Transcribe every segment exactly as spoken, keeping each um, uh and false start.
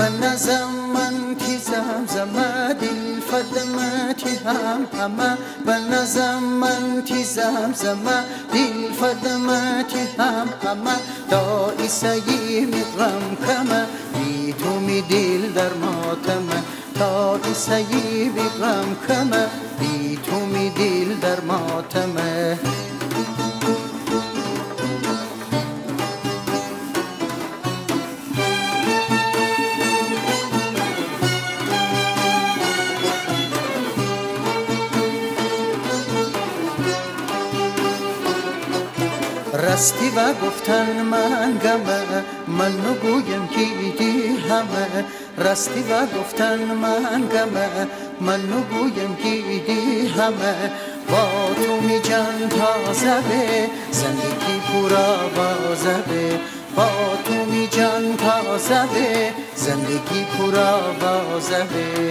بنظم من تی زمزمه دل فدمتی هم همه بنظم من تی زمزمه دل فدمتی هم همه تا ایسایی می غم کمه بی تو می دل در ماتمه تا ایسایی می غم کمه بی تو می دل در ماتمه راستی و گفتن من گمه من نگویم که دی همه راستی و گفتن من گمه من نگویم که دی همه با تو می جان تازه به زندگی پورا بازه به با تو می جان تازه به زندگی پورا بازه به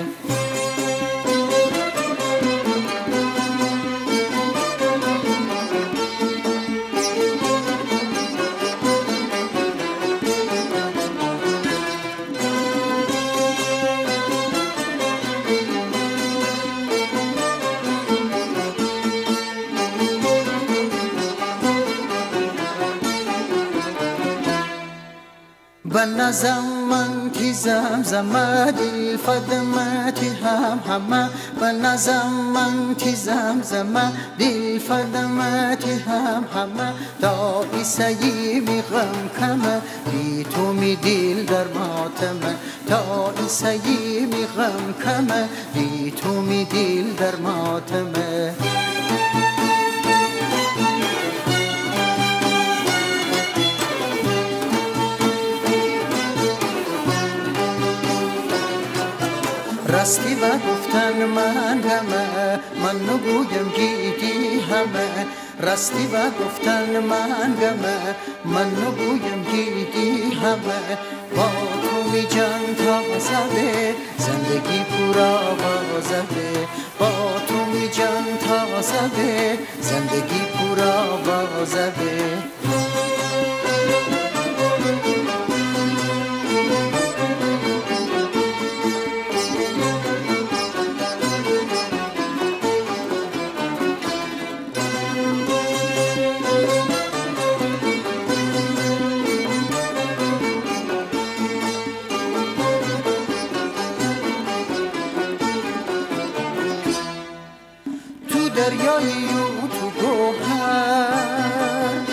بنظم من تی زمزمه دل فدمتی هم همه بنظم من تی زمزمه دل فدمتی هم همه تا ایسایی می غم کمه بی تو می دل در ماتمه تا ایسایی می غم کمه بی تو می دل در ماتمه راستی و گفتن من همه من نگویم گیدی همه راستی و گفتن من گمه من نگویم گیدی همه با تو می جان تازه به زندگی پورا بازه به با تو می جان تازه به زندگی پورا بازه به دریایی و تو گوهر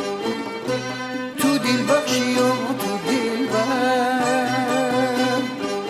تو دل بخشی و تو دل بر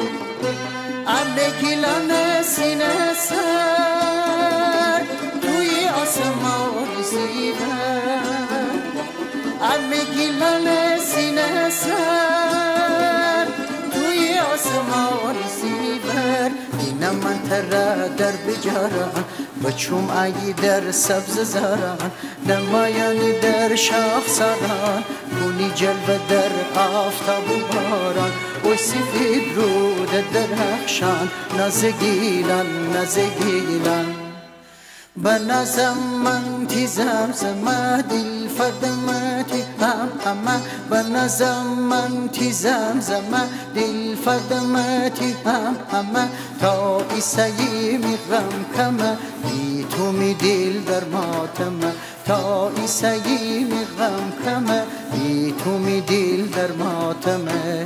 علیکیلان سینه سر توی آسمان زیبر علیکیلان سینه سر توی آسمان زیبر اینم من تر در بجاران بچوم ای در سبز زاران نمایانی در شاخ ساران گونی جلوه در آفتاب و باران وی سفید رود در اخشان نازگیلان نازگیلان بنظم من تی زمزمه دل فدمتی هم همه بنظم من تی زمزمه دل فدمتی هم همه تا ایسایی می غم کمه بی تو می دل در ماتمه تا ایسایی می غم کمه بی تو می دل در ماتمه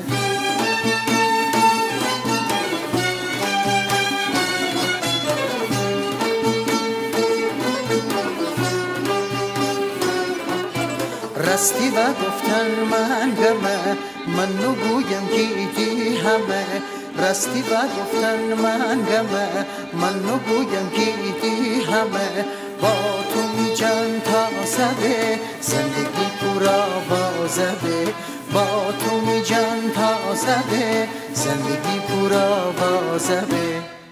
راستی و گفتن من گمه من نگویم گیدی همه راستی و گفتن من گمه من نگویم گیدی همه با تو می جان تازه به زندگی پورا بازه به با تو می جان تازه به زندگی پورا بازه به